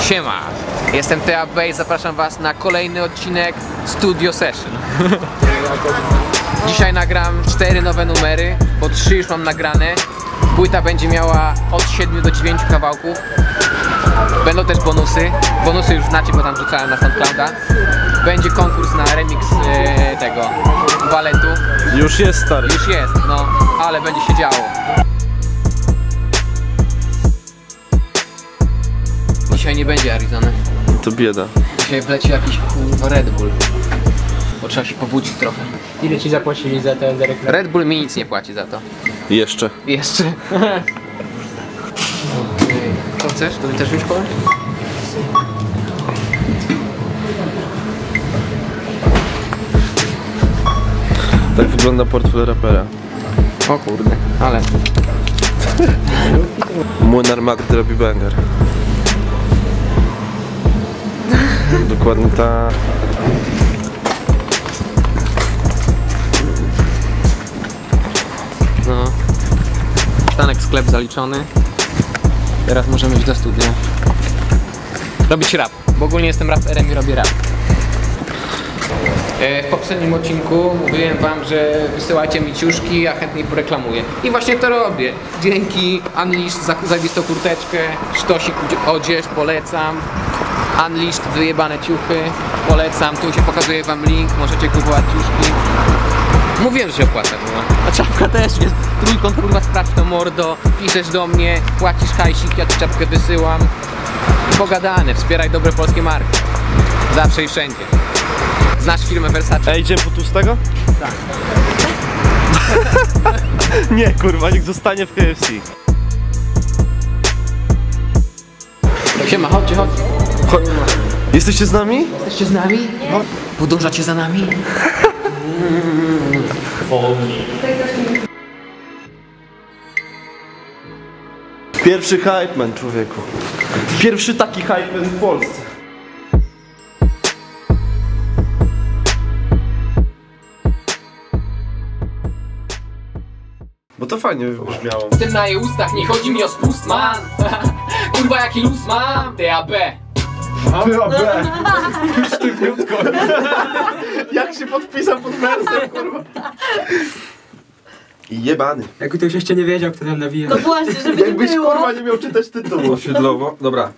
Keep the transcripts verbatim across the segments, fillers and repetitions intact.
Siema, jestem T A B i zapraszam was na kolejny odcinek Studio Session. Dzisiaj nagram cztery nowe numery, bo trzy już mam nagrane. Płyta będzie miała od siedmiu do dziewięciu kawałków. Będą też bonusy. Bonusy już znacie, bo tam rzucałem na SoundClouda. Będzie konkurs na remix e, tego baletu. Już jest, stary. Już jest, no, ale będzie się działo. Dzisiaj nie będzie Arizony. To bieda. Dzisiaj wleci jakiś kurwa Red Bull. Bo trzeba się pobudzić trochę. Ile ci zapłacili za ten reklamę? Red Bull mi nic nie płaci za to. Jeszcze. Jeszcze. Co chcesz? To mi też już kolej? Tak wygląda portfel rapera. O kurde, ale... Młynar Magdy robi banger. Dokładnie ta... No. Stanek sklep zaliczony. Teraz możemy iść do studia. Robić rap, bo ogólnie jestem raperem i robię rap. W poprzednim odcinku mówiłem wam, że wysyłajcie mi ciuszki, ja chętnie poreklamuję. I właśnie to robię. Dzięki Unleashed za zajebistą kurteczkę, sztosik odzież, polecam. Unleashed, wyjebane ciuchy, polecam. Tu się pokazuje wam link, możecie kupować ciuszki. Mówiłem, że się opłaca, no. A czapka też jest. Trójkąt, kurwa, sprawdź to mordo. Piszesz do mnie, płacisz hajsik, ja ci czapkę wysyłam. Pogadane, wspieraj dobre polskie marki. Zawsze i wszędzie. Znasz firmę Versace? Ej, idziemy po tłustego? Tak. Nie, kurwa, niech zostanie w K F C. Siema, chodźcie, chodźcie. Cho Jesteście z nami? Jesteście z nami? Podążacie za nami? Pierwszy hype man, człowieku. Pierwszy taki hype man w Polsce. Bo to fajnie brzmiało. Z tym na jej ustach nie chodzi mi o spust, man. Kurwa, jaki luz mam. T A B. T A B. Sztywniutko. Jak się podpisał pod wersem, kurwa. Jebany. Jak ktoś jeszcze nie wiedział, kto tam nawija. No właśnie, żeby Jakbyś nie było. kurwa nie miał czytać tytułu. Osiedlowo, dobra.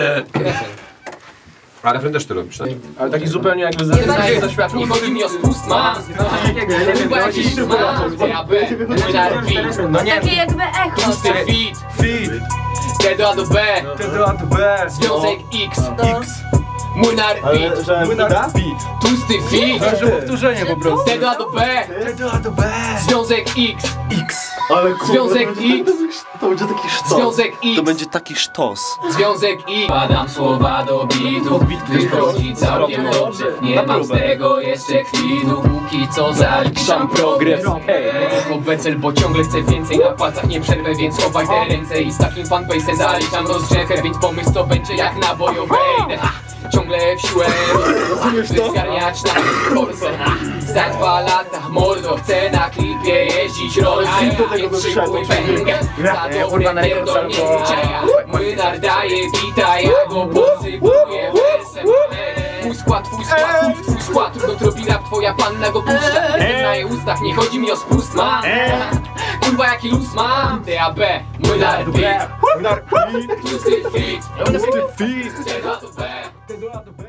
A refren też ty robisz, tak? Ale taki zupełnie jakby Z tym na jej ustach nie chodzi mi o spust, man. Kurwa, jaki luz mam. T A B. No nie, Takie jakby echo. Pusty feed. Feed. T do A do B. T do A do B. Związek X. X. Młynar beat. Że Młynar beat. Tłusty feed. Że powtórzenie po prostu. T do A do B. T do A do B. Związek X. X. Ale kurwa, Związek X. To będzie taki sztos. Związek X. To będzie taki sztos. Związek I Padam słowa do bitu, wychodzi całkiem dobrze. Nie mam z tego jeszcze chwilu, póki co zaliczam progres. Tylko becel, bo ciągle chcę więcej. Na palcach nie przerwę, więc chowaj te ręce. I z takim fanpace'em zaliczam rozgrzechę. Więc pomysł to będzie jak na bojowej. Ciągle w siłę by zgarniać na Polsce. Za dwa lata mordo chcę na klipie jeździć rolę. Więc szykuj pęgę. Za dobre pierdolnięcia. Młynar daje bita, ja go posypuję wersem. Twój skład, twój skład, twój, twój skład. Trudno robi rap, twoja panna go puszcza. Jestem na jej ustach, nie chodzi mi o spust, man. Kurwa, jaki luz mam. T A B, Młynar beat. Młynar beat. Tłusty feed. Tłusty feed. T do A do B. T do A do B.